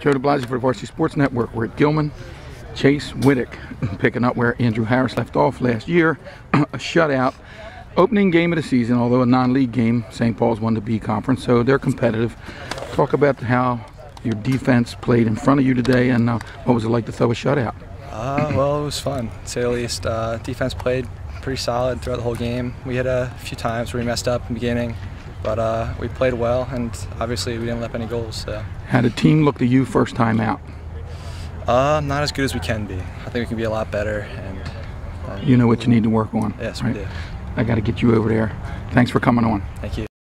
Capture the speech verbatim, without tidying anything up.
Joe DeBlasio for the Varsity Sports Network. We're at Gilman. Chase Wittick picking up where Andrew Harris left off last year. A shutout. Opening game of the season, although a non-league game. Saint Paul's won the B Conference, so they're competitive. Talk about how your defense played in front of you today, and uh, what was it like to throw a shutout? Uh, well, it was fun, to say the least. Uh, defense played pretty solid throughout the whole game. We had a few times where we messed up in the beginning, but uh, we played well, and obviously we didn't let up any goals. So. How did the team look to you first time out? Uh, not as good as we can be. I think we can be a lot better. And, and you know what you need to work on. Yes, right? we do. I got to get you over there. Thanks for coming on. Thank you.